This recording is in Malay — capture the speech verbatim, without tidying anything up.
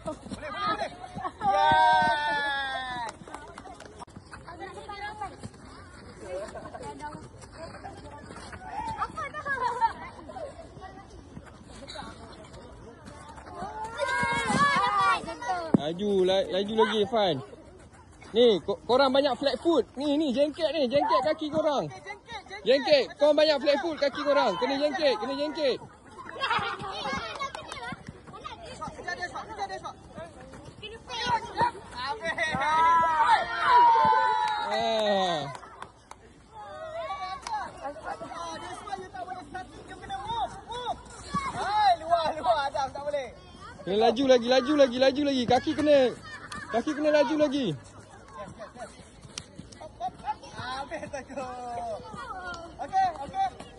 Boleh, boleh, boleh. Yes. Laju, laju lagi Irfan. Ni, korang banyak flat foot. Ni, ni, jengket ni, jengket kaki korang. Jengket, korang banyak flat foot kaki korang. Kena jengket, kena jengket. Ah. Kena laju lagi, laju lagi, laju lagi. Kaki kena, kaki kena laju lagi. Habis aku. Okey, okey.